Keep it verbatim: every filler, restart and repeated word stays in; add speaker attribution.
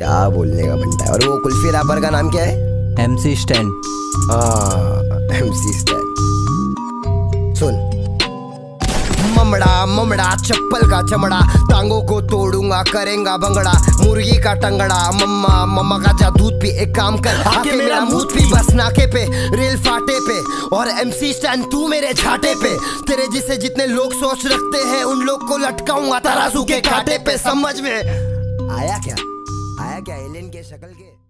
Speaker 1: क्या बोलने का बनता है। और वो कुल्फी रैपर का नाम क्या है?
Speaker 2: MC Stan.
Speaker 1: हाँ एमसी स्टैन। सुन, ममड़ा ममड़ा चप्पल का चमड़ा, टांगों को तोड़ूंगा करेंगा भंगड़ा, मुर्गी का टंगड़ा, मम्मा मम्मा का जा दूध पी, एक काम कर आके मेरा मुंह पी, बस नाके पे रेल फाटे पे, और एमसी स्टैन तू मेरे छाटे पे। तेरे जिसे जितने लोग सोच रखते हैं उन लोग को लटकाऊंगा तराजू के कांटे पे। समझ में आया क्या? आया क्या? एलियन के शक्ल के